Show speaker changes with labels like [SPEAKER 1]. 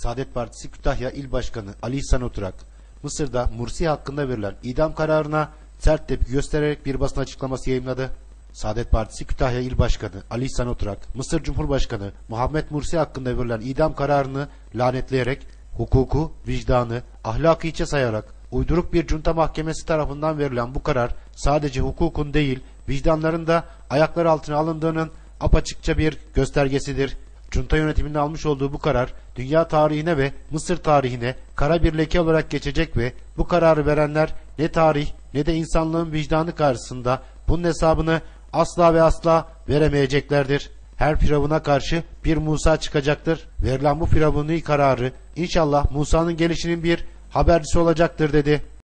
[SPEAKER 1] Saadet Partisi Kütahya İl Başkanı Ali İhsan Oturak, Mısır'da Mursi hakkında verilen idam kararına sert tepki göstererek bir basın açıklaması yayımladı. Saadet Partisi Kütahya İl Başkanı Ali İhsan Oturak, Mısır Cumhurbaşkanı Muhammed Mursi hakkında verilen idam kararını lanetleyerek hukuku, vicdanı, ahlakı hiçe sayarak uyduruk bir junta mahkemesi tarafından verilen bu karar sadece hukukun değil, vicdanların da ayaklar altına alındığının apaçıkça bir göstergesidir. Junta yönetiminin almış olduğu bu karar dünya tarihine ve Mısır tarihine kara bir leke olarak geçecek ve bu kararı verenler ne tarih ne de insanlığın vicdanı karşısında bunun hesabını asla ve asla veremeyeceklerdir. Her firavuna karşı bir Musa çıkacaktır. Verilen bu firavuni kararı inşallah Musa'nın gelişinin bir habercisi olacaktır dedi.